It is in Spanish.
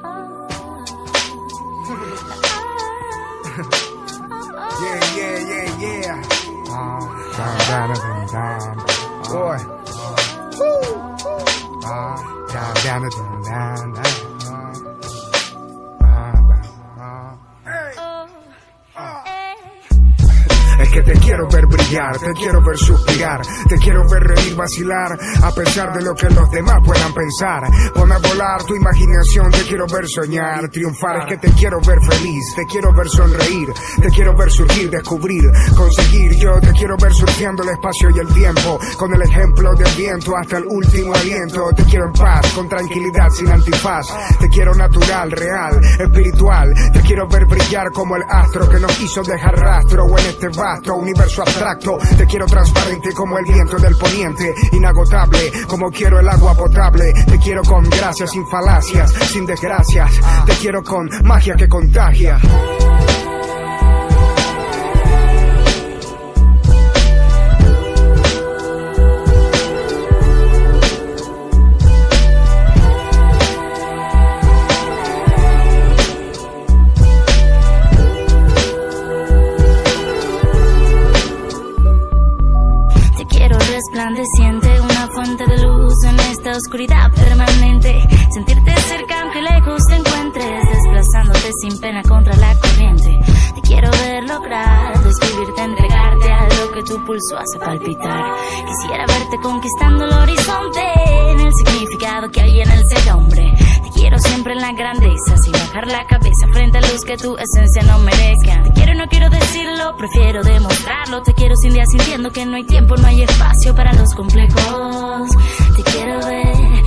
Yeah. Boy. Es que te quiero ver brillar, te quiero ver suspirar, te quiero ver reír, vacilar, a pesar de lo que los demás puedan pensar. Pon a volar tu imaginación, te quiero ver soñar, triunfar. Es que te quiero ver feliz, te quiero ver sonreír, te quiero ver surgir, descubrir, conseguir. Yo te quiero ver surfeando el espacio y el tiempo, con el ejemplo del viento hasta el último aliento. Te quiero en paz, con tranquilidad, sin antifaz. Te quiero natural, real, espiritual. Te quiero ver brillar como el astro que nos hizo dejar rastro en este vasto universo abstracto. Te quiero transparente como el viento del poniente, inagotable como quiero el agua potable. Te quiero con gracias, sin falacias, sin desgracias. Te quiero con magia que contagia. Resplandeciente, una fuente de luz en esta oscuridad permanente. Sentirte cerca aunque lejos te encuentres, desplazándote sin pena contra la corriente. Te quiero ver lograr, desvivirte, entregarte a lo que tu pulso hace palpitar. Quisiera verte conquistando el horizonte, en el significado que hay en el ser hombre. Te quiero siempre en la grandeza, sin bajar la cabeza frente a luz que tu esencia no merezca. Te quiero y no quiero decirlo, prefiero demostrarlo. Te quiero sin día sintiendo que no hay tiempo, no hay espacio para los complejos. Te quiero ver